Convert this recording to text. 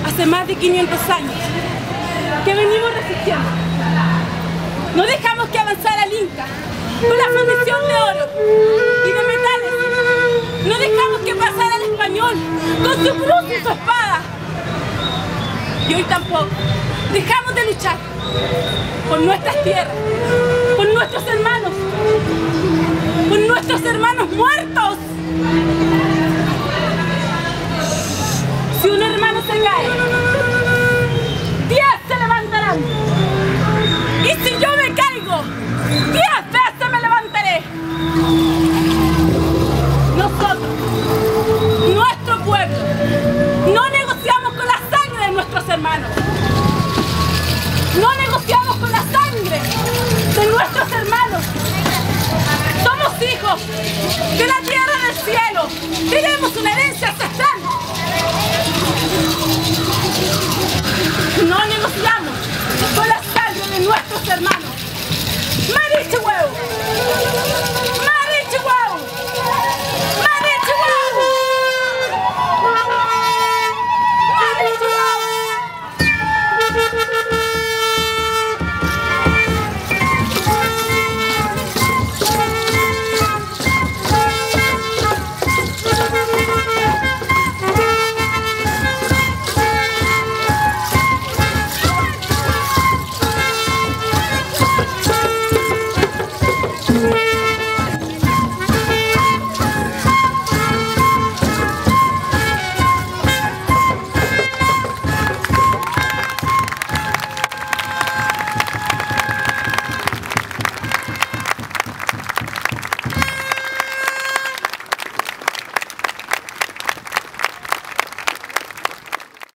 hace más de 500 años que venimos resistiendo. No dejamos que avanzara el Inca con la fundición de oro y de metales. No dejamos que pasara el español con su cruz y su espada. Y hoy tampoco dejamos de luchar por nuestras tierras, por nuestros hermanos muertos. Si un hermano se cae, 10 se levantarán. Y si yo me caigo, 10 veces me levantaré. Nosotros, nuestro pueblo, no negociamos con la sangre de nuestros hermanos. No negociamos con la sangre de nuestros hermanos. Somos hijos de la tierra del cielo. Tenemos una herencia ancestral.